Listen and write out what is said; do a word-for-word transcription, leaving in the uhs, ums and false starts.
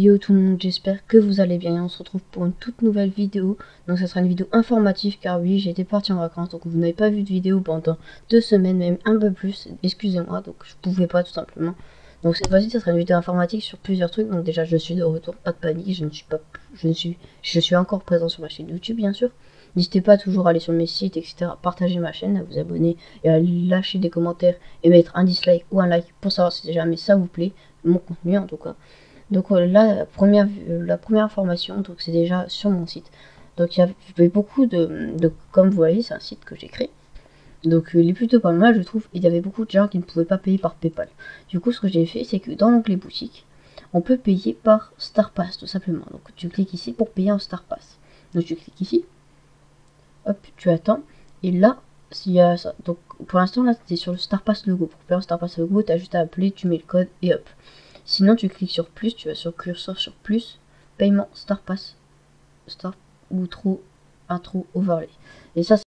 Yo tout le monde, j'espère que vous allez bien. On se retrouve pour une toute nouvelle vidéo. Donc ça sera une vidéo informative car oui, j'ai été partie en vacances. Donc vous n'avez pas vu de vidéo pendant deux semaines, même un peu plus. Excusez-moi, donc je pouvais pas tout simplement. Donc cette fois-ci, ça sera une vidéo informatique sur plusieurs trucs. Donc déjà, je suis de retour, pas de panique. Je ne suis pas, je ne suis, je suis encore présent sur ma chaîne YouTube, bien sûr. N'hésitez pas à toujours aller sur mes sites, et cetera. Partager ma chaîne, à vous abonner et à lâcher des commentaires et mettre un dislike ou un like pour savoir si jamais ça vous plaît, mon contenu en tout cas. Donc euh, là, la première, euh, la première information, donc c'est déjà sur mon site. Donc il y avait beaucoup de, de comme vous voyez, c'est un site que j'ai créé. Donc euh, il est plutôt pas mal, je trouve. Il y avait beaucoup de gens qui ne pouvaient pas payer par PayPal. Du coup, ce que j'ai fait, c'est que dans l'onglet boutique, on peut payer par StarPass tout simplement. Donc tu cliques ici pour payer en StarPass. Donc tu cliques ici, hop, tu attends, et là, s'il y a ça. Donc pour l'instant, là, tu es sur le StarPass Logo. Pour payer en StarPass Logo, tu as juste à appeler, tu mets le code et hop. Sinon, tu cliques sur plus, tu vas sur curseur sur plus, paiement, StarPass, Star ou True, Intro, Overlay. Et ça,